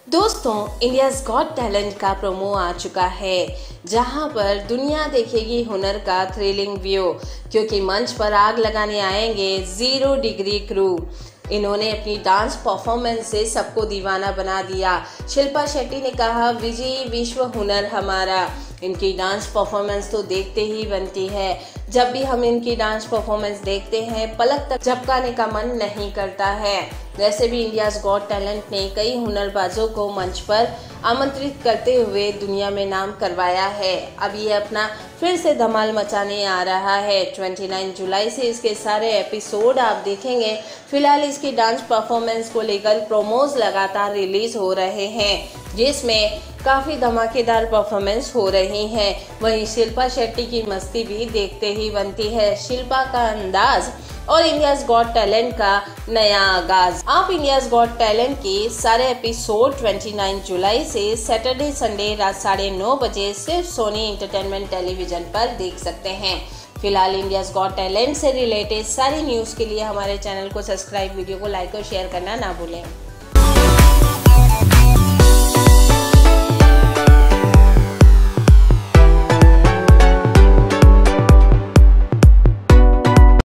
दोस्तों, India's got talent का promo आ चुका है, जहां पर दुनिया देखेगी हुनर का थ्रिलिंग व्यू, क्योंकि मंच पर आग लगाने आएंगे 0 डिग्री क्रू। इन्होंने अपनी डांस परफॉर्मेंस से सबको दीवाना बना दिया। शिल्पा शेट्टी ने कहा, विजयी विश्व हुनर हमारा। इनकी डांस परफॉर्मेंस तो देखते ही बनती है। जब भी हम इनकी डांस परफॉर्मेंस देखते हैं, पलक तक झपकाने का मन नहीं करता है। वैसे भी इंडियाज़ गॉट टैलेंट ने कई हुनरबाजों को मंच पर आमंत्रित करते हुए दुनिया में नाम करवाया है। अब ये अपना फिर से धमाल मचाने आ रहा है। 29 जुलाई से इसके सारे एपिसोड आप देखेंगे। फिलहाल इसकी डांस परफॉर्मेंस को लेकर प्रोमोज लगातार रिलीज हो रहे हैं, जिसमें काफ़ी धमाकेदार परफॉर्मेंस हो रही है। वहीं शिल्पा शेट्टी की मस्ती भी देखते ही बनती है। शिल्पा का अंदाज और इंडियाज़ गॉट टैलेंट का नया आगाज। आप इंडियाज़ गॉट टैलेंट के सारे एपिसोड 29 जुलाई से सैटरडे संडे रात 9:30 बजे सिर्फ सोनी एंटरटेनमेंट टेलीविजन पर देख सकते हैं। फिलहाल इंडियाज़ गॉट टैलेंट से रिलेटेड सारी न्यूज़ के लिए हमारे चैनल को सब्सक्राइब, वीडियो को लाइक और शेयर करना ना भूलें।